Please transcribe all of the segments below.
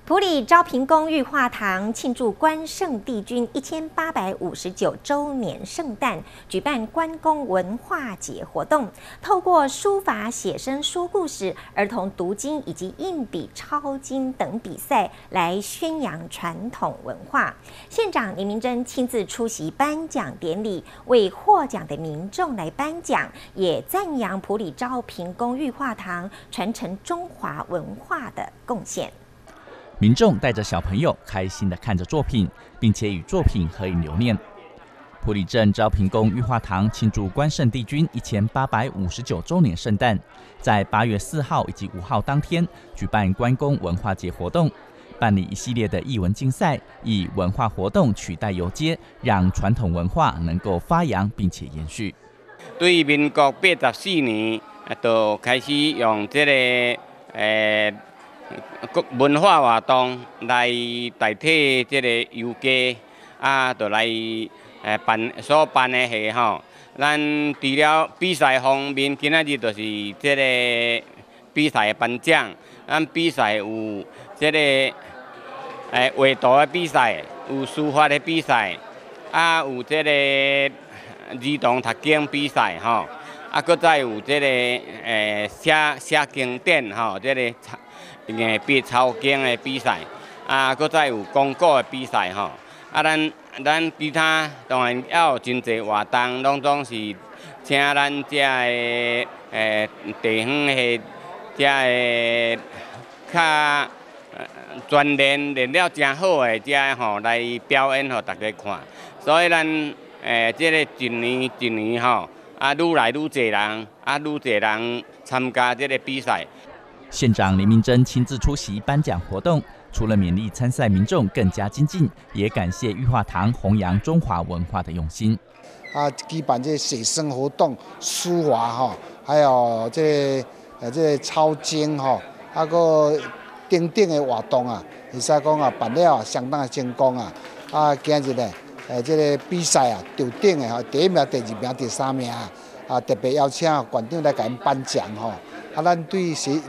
埔里昭平宫裕化堂庆祝关圣帝君1859周年圣诞，举办关公文化节活动，透过书法写生说故事、儿童读经以及硬笔抄经等比赛来宣扬传统文化。县长林明珍亲自出席颁奖典礼，为获奖的民众来颁奖，也赞扬埔里昭平宫裕化堂传承中华文化的贡献。 民众带着小朋友开心地看着作品，并且与作品合影留念。埔里镇昭平宫裕化堂庆祝关圣帝君1859周年圣诞，在8月4号以及5号当天举办关公文化节活动，办理一系列的艺文竞赛，以文化活动取代游街，让传统文化能够发扬并且延续。 对民国84年，就开始用这个文化活动来代替这个游街，就来所办的戏吼。咱除了比赛方面，今仔日就是这个比赛颁奖。咱比赛有这个画图的比赛，有书法的比赛，有这个儿童读经比赛吼，搁再有这个写经典吼，这个笔抄经的比赛，搁再有讲古的比赛吼。咱其他当然也有真侪活动，拢总是请咱这的地方的这的较练了真好的这吼来表演给大家看，所以咱这个一年一年吼，愈来愈侪人，愈侪人参加这个比赛。 县长林明珍亲自出席颁奖活动，除了勉励参赛民众更加精进，也感谢裕化堂弘扬中华文化的用心。 举办这写生活动、书法哈，还有这抄经哈，个等等的活动会使讲办了相当的成功今日呢，这个比赛得奖的第1名、第2名、第3名特别邀请馆长来给咱颁奖咱对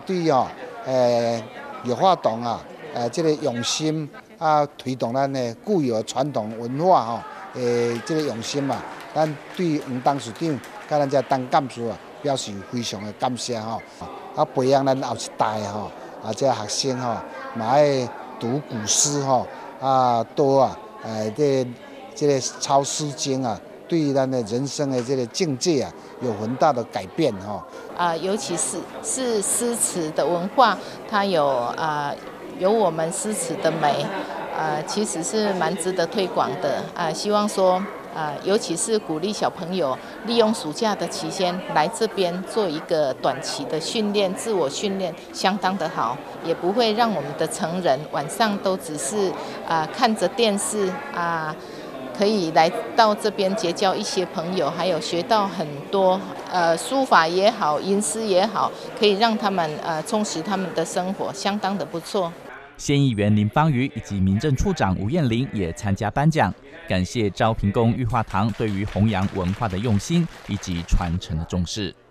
裕化堂这个用心推动咱的固有的传统文化这个用心咱对黄董事长甲咱这董干事表示非常的感谢培养咱后一代这学生嘛爱读古诗多这个抄诗经对咱的人生的这个境界有很大的改变尤其是诗词的文化，它有我们诗词的美，其实是蛮值得推广的希望说尤其是鼓励小朋友利用暑假的期间来这边做一个短期的训练，自我训练相当的好，也不会让我们的成人晚上都只是看着电视可以来到这边结交一些朋友，还有学到很多书法也好，吟诗也好，可以让他们充实他们的生活，相当的不错。 县议员林芳瑜以及民政处长吴燕玲也参加颁奖，感谢昭平宫裕化堂对于弘扬文化的用心以及传承的重视。